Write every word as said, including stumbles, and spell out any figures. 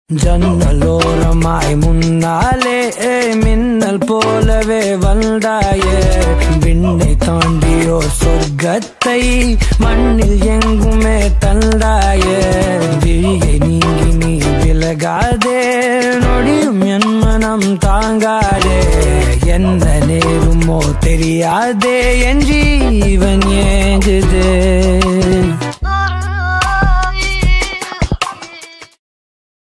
ஜன்னலோரமாய் முன்னாலே மின்னல் போலவே வந்தாயே விண்ணை தாண்டியோ சொர்க்கத்தை மண்ணில் எங்குமே தந்தாயே விழியை நீங்கி நீ விலகாதே நொடியும் என் மனம் தாங்காதே என்ன நேருமோ தெரியாதே என் ஜீவன் ஏங்குதே